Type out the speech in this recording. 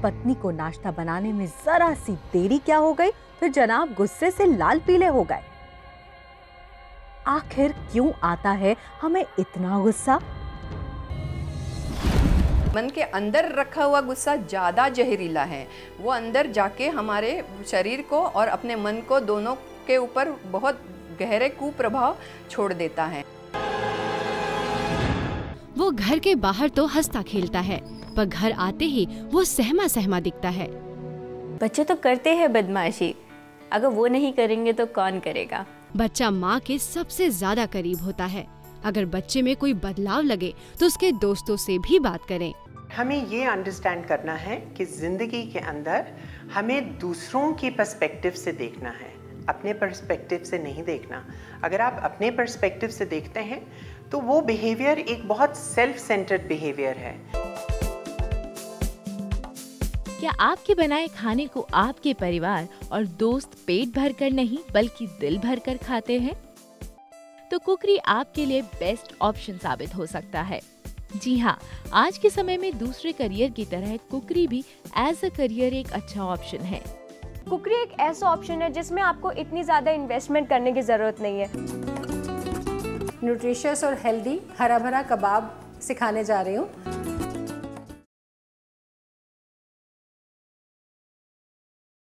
पत्नी को नाश्ता बनाने में जरा सी देरी क्या हो गई, फिर जनाब गुस्से से लाल पीले हो गए। आखिर क्यों आता है हमें इतना गुस्सा? मन के अंदर रखा हुआ गुस्सा ज़्यादा जहरीला है। वो अंदर जाके हमारे शरीर को और अपने मन को दोनों के ऊपर बहुत गहरे कुप्रभाव छोड़ देता है। वो घर के बाहर तो हंसता खेलता है, पर घर आते ही वो सहमा सहमा दिखता है। बच्चे तो करते हैं बदमाशी, अगर वो नहीं करेंगे तो कौन करेगा। बच्चा माँ के सबसे ज्यादा करीब होता है। अगर बच्चे में कोई बदलाव लगे तो उसके दोस्तों से भी बात करें। हमें ये अंडरस्टैंड करना है कि जिंदगी के अंदर हमें दूसरों की पर्सपेक्टिव से देखना है, अपने पर्सपेक्टिव से नहीं देखना। अगर आप अपने पर्सपेक्टिव से देखते हैं तो वो बिहेवियर एक बहुत सेल्फ सेंटर्ड बिहेवियर है। क्या आपके बनाए खाने को आपके परिवार और दोस्त पेट भरकर नहीं बल्कि दिल भरकर खाते हैं? तो कुकरी आपके लिए बेस्ट ऑप्शन साबित हो सकता है। जी हाँ, आज के समय में दूसरे करियर की तरह कुकरी भी एज अ करियर एक अच्छा ऑप्शन है। कुकरी एक ऐसा ऑप्शन है जिसमें आपको इतनी ज़्यादा इन्वेस्टमेंट करने की ज़रूरत नहीं है। न्यूट्रिशियस और हेल्दी हरा भरा कबाब सिखाने जा रही हूँ।